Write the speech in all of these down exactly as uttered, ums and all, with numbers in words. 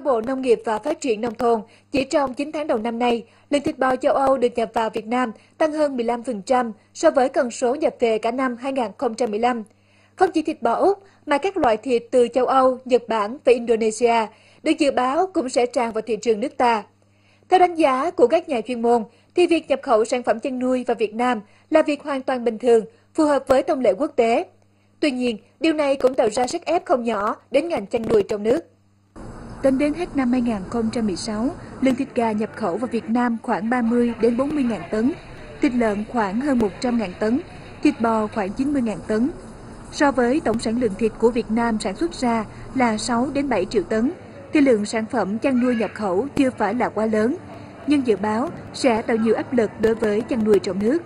Theo Bộ Nông nghiệp và Phát triển Nông thôn, chỉ trong chín tháng đầu năm nay, lượng thịt bò châu Âu được nhập vào Việt Nam tăng hơn mười lăm phần trăm so với con số nhập về cả năm hai nghìn không trăm mười lăm. Không chỉ thịt bò Úc, mà các loại thịt từ châu Âu, Nhật Bản và Indonesia được dự báo cũng sẽ tràn vào thị trường nước ta. Theo đánh giá của các nhà chuyên môn, thì việc nhập khẩu sản phẩm chăn nuôi vào Việt Nam là việc hoàn toàn bình thường, phù hợp với thông lệ quốc tế. Tuy nhiên, điều này cũng tạo ra sức ép không nhỏ đến ngành chăn nuôi trong nước. Tính đến hết năm hai nghìn không trăm mười sáu, lượng thịt gà nhập khẩu vào Việt Nam khoảng ba mươi đến bốn mươi nghìn tấn, thịt lợn khoảng hơn một trăm nghìn tấn, thịt bò khoảng chín mươi nghìn tấn. So với tổng sản lượng thịt của Việt Nam sản xuất ra là sáu đến bảy triệu tấn, thì lượng sản phẩm chăn nuôi nhập khẩu chưa phải là quá lớn, nhưng dự báo sẽ tạo nhiều áp lực đối với chăn nuôi trong nước.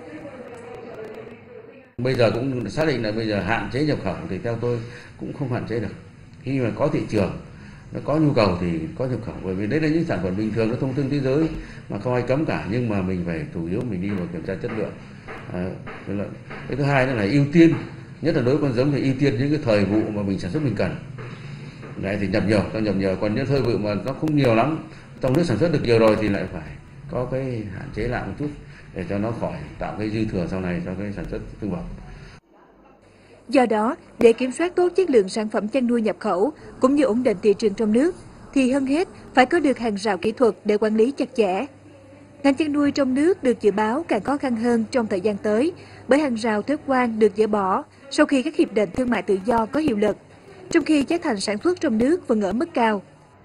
Bây giờ cũng xác định là bây giờ hạn chế nhập khẩu thì theo tôi cũng không hạn chế được. Khi mà có thị trường, nó có nhu cầu thì có nhập khẩu, bởi vì đấy là những sản phẩm bình thường, nó thông thương thế giới mà không ai cấm cả, nhưng mà mình phải chủ yếu mình đi vào kiểm tra chất lượng. À, cái thứ hai nữa là ưu tiên, nhất là đối với con giống thì ưu tiên những cái thời vụ mà mình sản xuất mình cần. Đấy thì nhập nhiều, ta nhập nhiều, còn những thời vụ mà nó không nhiều lắm, trong nước sản xuất được nhiều rồi thì lại phải có cái hạn chế lại một chút để cho nó khỏi tạo cái dư thừa sau này cho cái sản xuất thực phẩm. Do đó, để kiểm soát tốt chất lượng sản phẩm chăn nuôi nhập khẩu cũng như ổn định thị trường trong nước, thì hơn hết phải có được hàng rào kỹ thuật để quản lý chặt chẽ. Ngành chăn nuôi trong nước được dự báo càng khó khăn hơn trong thời gian tới, bởi hàng rào thuế quan được dỡ bỏ sau khi các hiệp định thương mại tự do có hiệu lực, trong khi giá thành sản xuất trong nước vẫn ở mức cao.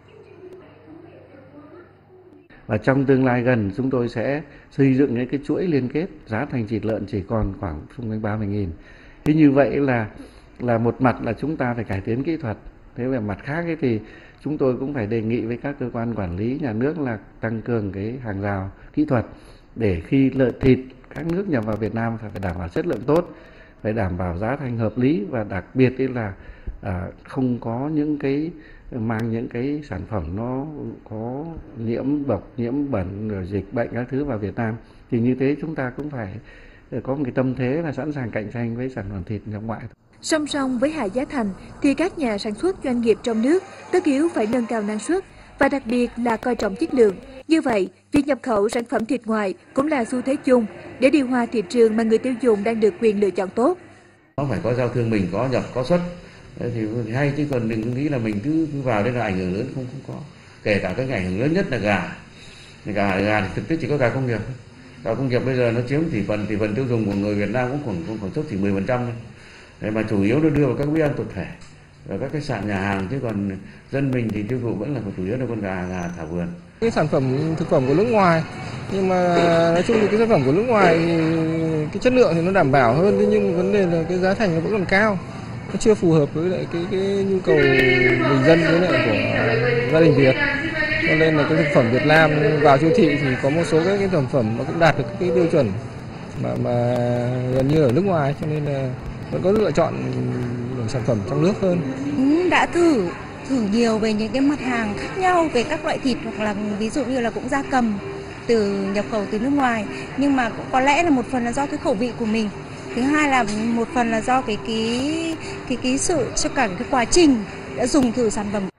Và trong tương lai gần, chúng tôi sẽ xây dựng những cái chuỗi liên kết, giá thành thịt lợn chỉ còn khoảng xung quanh ba mươi nghìn. Thế như vậy là là một mặt là chúng ta phải cải tiến kỹ thuật. Thế về mặt khác ấy thì chúng tôi cũng phải đề nghị với các cơ quan quản lý nhà nước là tăng cường cái hàng rào kỹ thuật để khi lợn thịt các nước nhập vào Việt Nam phải đảm bảo chất lượng tốt, phải đảm bảo giá thành hợp lý, và đặc biệt là à, không có những cái mang những cái sản phẩm nó có nhiễm độc, nhiễm bẩn, rồi dịch bệnh các thứ vào Việt Nam. Thì như thế chúng ta cũng phải có một cái tâm thế là sẵn sàng cạnh tranh với sản phẩm thịt nhập ngoại. Song song với hạ giá thành thì các nhà sản xuất doanh nghiệp trong nước tất yếu phải nâng cao năng suất và đặc biệt là coi trọng chất lượng. Như vậy, việc nhập khẩu sản phẩm thịt ngoài cũng là xu thế chung để điều hòa thị trường mà người tiêu dùng đang được quyền lựa chọn tốt. Nó phải có giao thương, mình có nhập có xuất thì hay, chứ còn đừng nghĩ là mình cứ, cứ vào đây là ảnh hưởng lớn, không không có. Kể cả cái ảnh hưởng lớn nhất là gà, gà gà thì thực tế chỉ có gà công nghiệp. Gà công nghiệp bây giờ nó chiếm tỷ phần tỷ phần tiêu dùng của người Việt Nam cũng khoảng khoảng sấp chỉ mười phần trăm thôi. Mà chủ yếu nó đưa vào các bữa ăn tập thể và các cái sạn nhà hàng, chứ còn dân mình thì tiêu thụ vẫn là chủ yếu là con gà gà thả vườn. Cái sản phẩm thực phẩm của nước ngoài, nhưng mà nói chung thì cái sản phẩm của nước ngoài thì cái chất lượng thì nó đảm bảo hơn, thế nhưng vấn đề là cái giá thành nó vẫn còn cao, nó chưa phù hợp với lại cái cái nhu cầu bình dân với lại của gia đình Việt. Cho nên là cái thực phẩm Việt Nam vào siêu thị thì có một số các cái sản phẩm nó cũng đạt được cái tiêu chuẩn mà mà gần như ở nước ngoài, cho nên là vẫn có lựa chọn sản phẩm trong nước hơn. Đã thử thử nhiều về những cái mặt hàng khác nhau về các loại thịt, hoặc là ví dụ như là cũng gia cầm từ nhập khẩu từ nước ngoài, nhưng mà cũng có lẽ là một phần là do cái khẩu vị của mình, thứ hai là một phần là do cái cái cái cái sự cho cả cái quá trình đã dùng thử sản phẩm.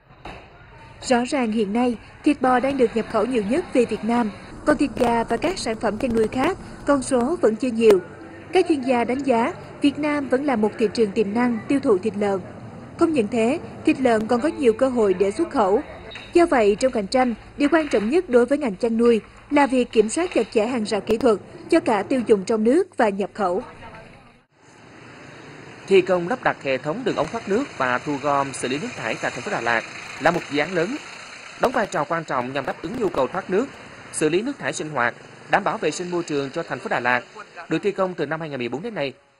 Rõ ràng hiện nay, thịt bò đang được nhập khẩu nhiều nhất về Việt Nam, còn thịt gà và các sản phẩm chăn nuôi khác, con số vẫn chưa nhiều. Các chuyên gia đánh giá, Việt Nam vẫn là một thị trường tiềm năng tiêu thụ thịt lợn. Không những thế, thịt lợn còn có nhiều cơ hội để xuất khẩu. Do vậy, trong cạnh tranh, điều quan trọng nhất đối với ngành chăn nuôi là việc kiểm soát chặt chẽ hàng rào kỹ thuật cho cả tiêu dùng trong nước và nhập khẩu. Thi công lắp đặt hệ thống đường ống thoát nước và thu gom xử lý nước thải tại thành phố Đà Lạt là một dự án lớn, đóng vai trò quan trọng nhằm đáp ứng nhu cầu thoát nước, xử lý nước thải sinh hoạt, đảm bảo vệ sinh môi trường cho thành phố Đà Lạt. Được thi công từ năm hai nghìn không trăm mười bốn đến nay,